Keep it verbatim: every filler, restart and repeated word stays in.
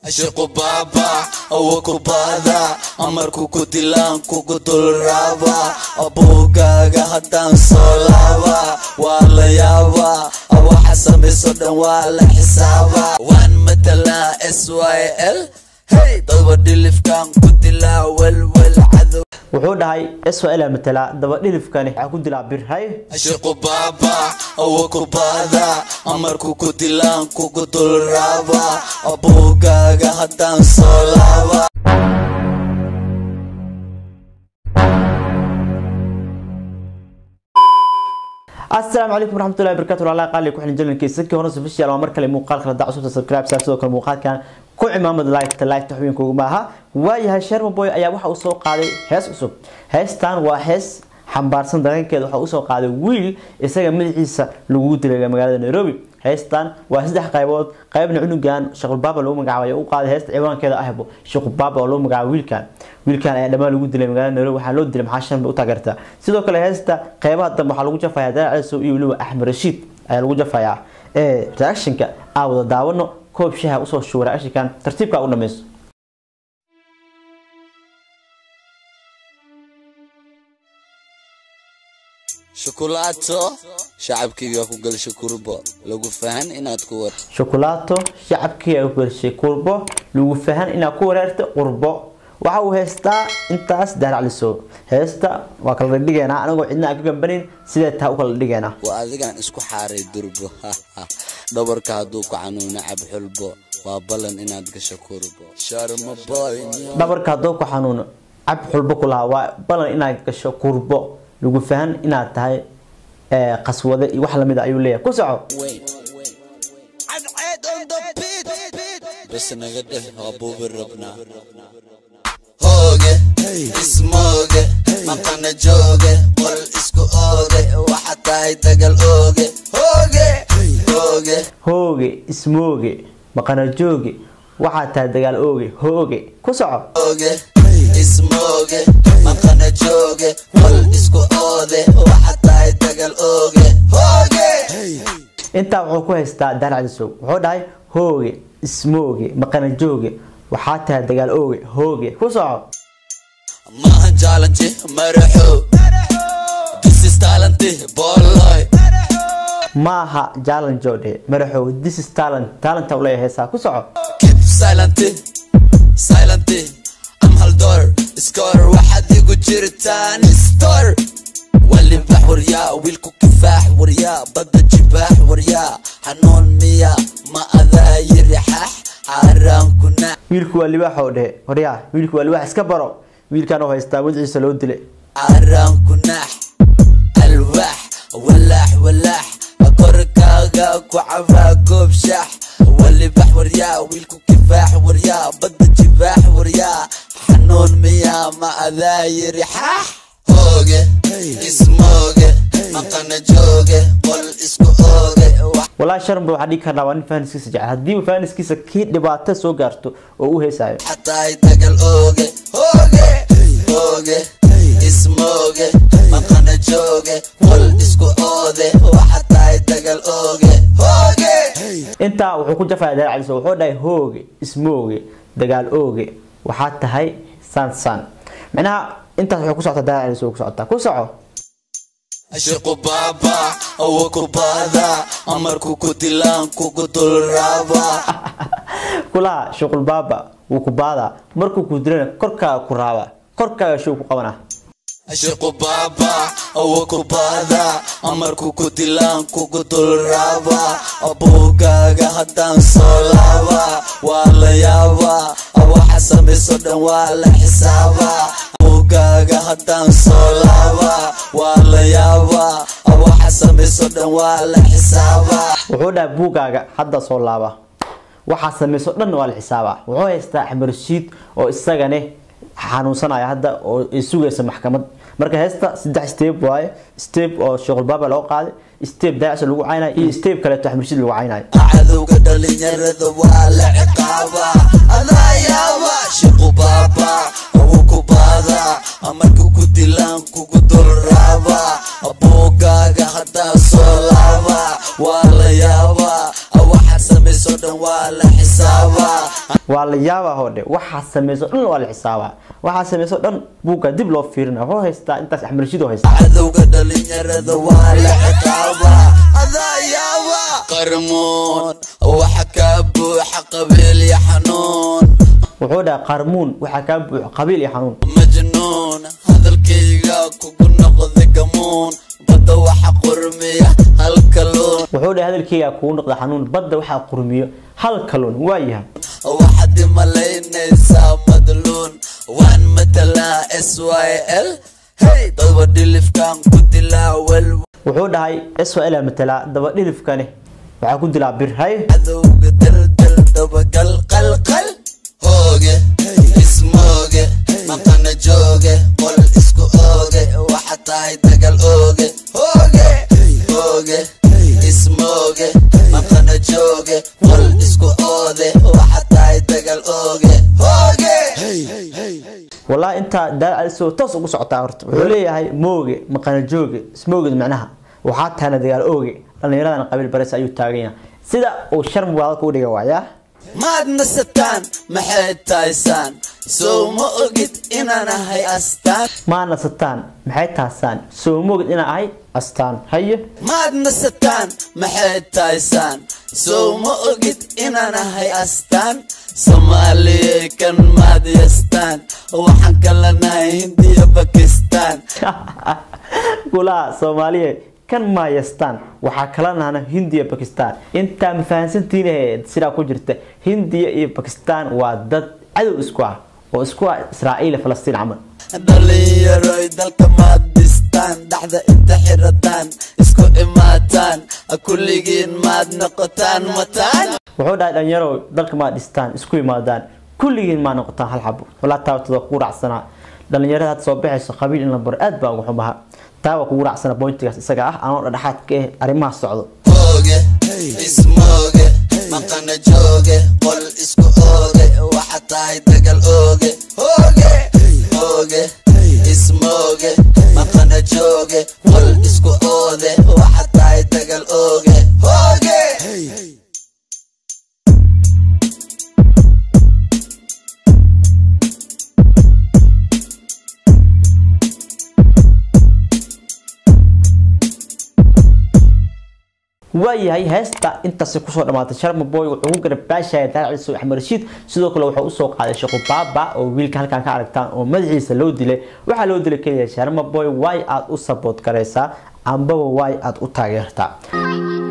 Ashiko baba, awako bada, amarku kutilan kukudul raba, abogaga hatan solava, wala yawa, awahasami sodan wala hisaba, wan matala S Y L, hey, daba dilifkan kutila wal wal adu. wuxuu dhahay S Y L matala daba dhilifkan waxa ku dilaa bir hay Ashiko baba awako bada amarku kutilan kukudul raba abogaga hatan solava. السلام عليكم ورحمة الله وبركاته. الله قال لك وحنا جلنا كيسك هون سبيشال ومر كلام مقال كلا دعوة سبسكرايب سالسو كل مقال كان كل عمامة لايك تلايك تحوين كوجماها ويا هالشرم بوي أيام واحد وسوق قاضي هس أسوق هستان وهس حمبارسن دارين كده واحد وسوق قاضي ويل يسجل من عيسى لوجود لجماعة نيروبي هستان وهسده قيبات قيبنا عنو جان شغل بابا لو مجاوي وقاضي هست عوان كده أهبه شغل بابا لو مجاوي ويل كان ويل كان لما لوجود لجماعة نيروبي حلود دل محشن بوتاجرته سيدو كله هسته قيبات دم حلوجة في هذا على سوق يقولوا أحمد رشيد حلوجة فيها إيه رأشين كا أو داونه كوب شيء وصل شو رأشين كان ترتيب كأونا مس شوكولاتو شعبكي ياكو قال شكوربو لو فهن إنها تكور شوكولاتو شعبكي ياكو شكوربو لو فهن إنها كوررت قربو وحو هستا انتاس دار على السوق هستا وكل دغينا انغو عندنا كغبنين سيده وكل دغينا وادغان اسكو حاري دربو دبرك هادو كعنونا عب حلبو وابلن اناد كشكوربو شارم باي دبرك هادو كحنون عب حلبو كلها وابلن اناد كشكوربو لو فهن اناد تahay ee qaswada iyo wax lamid ah ayuu leeyahay ku soco بس نغده ابو بربنا هوجه اسموجه مقنا جوجه قل اسكو اوجه وحتى يتقل اوجه هوجه هوجه هوجه اسموجه مقنا جوجه وحتى يتقل اوجه هوجه كسعه هوجه اسموجه مقنا جوجه قل اسكو اوجه وحتى يتقل اوجه هوجه انت wuxuu ku haystaa dalac soo wuxuu dhahay hooge ismooge maqana jooge waxa taa dagaal ooge hooge ku soco ما جالنتي مرحو this is talent boy maaha jalan jode maraxo this is talent talent uu leeyahay heesa ku soco keep silent silent am hal door score واحد igu jirtaan store wali bahur ya wilku kifaax warya bada jibaax warya hanuun miya ma adaayir xax haran kuna wiilku wali waxa dheh warya wiilku wali wax iska baro wiilkan oo haysta wadiisa loo dilay haran kuna alwaax walax walax korkaaga ku cafaa goob shax wali bahur ya wilku kifaax warya bada jibaax warya hanuun miya ma adaayir xax هوجه اسموجه مقنا جوجه قل اسكو اوجه والله شرم waxa dhig karnaa waan faaniskiisa jecel hadii faaniskiisa kii dhibaato soo gaarto oo uu heesayo حتى يتقل اوجه هوجه هوجه اسموجه مقنا جوجه قل اسكو اوجه وحتى يتقل اوجه هوجه inta wuxuu ku jafaa dalac soo wuxuu dhahay hooge ismooge dagaal ooge waxa tahay san san macnaha انت wuxuu ku socdaa dalac soo ku socdaa ku soco Ashiko baba awako bada amarku kutilan kukudul raba kula shaqul baba uu ku baada markuu ku dilana korka ku raaba korka shuu ku qabana Ashiko baba awako bada amarku kutilan kukudul raba abogaga hatan solava wala yawa awaxa sameeso dhan wala hisaba abogaga hatan solava wala yawa awaxa sameeso dhan wala hisaba wuxuu dhaa buugaaga hadda soo laaba waxa sameeso dhan wala xisaaba wuxuu haystaa Axmed Rashid oo isagane xanuunsanaya hadda oo isugaysa maxkamad marka heesta saddex step way step oo shaqal baba loo qaaday step daac lagu caynay iyo step kale Axmed Rashid lagu caynay cadawga dhalinyarada waa la ciqaaba adayaba shaqo baba oo ku baada amarku ku dilaan kugu dul raba abogaaga hada soo laaba waa la yaaba waxa sameeso dhan waa la xisaaba wala yaaba hode waxa sameeyso dhan wala xisaaba waxa sameeyso dhan buuga dib loo fiirina wuxuu haystaa intaas Axmed Rashiid oo haysta cadowga dhalinyarada wala ciqaaba adayaaba qarmoon waxa ka buuxa qabiil ya xanuun wuxuu dhaa qarmoon waxa ka buuxa qabiil ya xanuun majnuun hadalkayga kugu noqday gamoon badda waxa qurmiya hal kaloon wuxuu dhaa hadalkayga kugu noqday xanuun badda waxa qurmiyo hal kaloon waayaha waxaad malaynaysaa madluun waan matala S Y L hey daba dhilifkan ku dilaawal wuxuu dhahay S Y L matala daba dhilifkani waxa ku dilaa bir hay cadowga daldal daba gal qal qal hooge ismooge maqana jooge qol isku ooge waxa tahay dagal ooge hooge hooge ismooge maqana jooge qol isku oode waxa tahay dagal ooge hooge والله أنت دا سو تص ugu socotaa horta wuxuu leeyahay mooge maqana jooge ismoogid macnaha waxa taana dagaal ooge dhalinyaradan qabiil baris ayuu taagayna sida uu sharm wada ku dhiga waaya maad nasataan maxay taaysan soo ma ogid inaan ahay astaan ma nasataan maxay taasaan soo ma ogid inaan ahay astaan haye maad nasataan maxay taaysan soo ma ogid inaan ahay astaan Soomaaliya kan maad yastaan waxaan kala nahay Hindiya Pakistan kula Soomaaliya kan ma yastaan waxa kala nahay Hindiya Pakistan inta ma fahansantiin sida ku jirta Hindiya iyo Pakistan waa dad cadow isku ah oo isku ah Israa'iil Falastiin aman dhalinyaro dalka maadistaan dhaxda inta xirataan isku imaataan kulligiin maad noqotaan mataan wuxuu dhahay dhalinyaro dalka maadistaan isku imaadaan kulligiin ma noqotaan hal xabo wala taabtada ku raacsana dhalinyarada soo baxayso qabiil in la bar aad baa ugu xumaha taawa ku raacsana pointigaas isaga ah aan dhaxaad ka ah arimaha socdo hooge ismooge maqana jooge qol isku ooge waxa tahay dagal ooge hooge hooge ismooge maqana jooge qol isku oode waxa tahay dagal ooge hooge waayahay heesta intaas ku soo dhamaatay Sharma Boy wuxuu garab baashay Daaciso Axmed Rashiid sidoo kale wuxuu u soo qaaday shaqo baaba oo wiilka halkan ka aragtaan oo madaxiisa loo dilay waxa loo dilay kaliya Sharma Boy way aad u support gareysaa amba way aad u taageertaa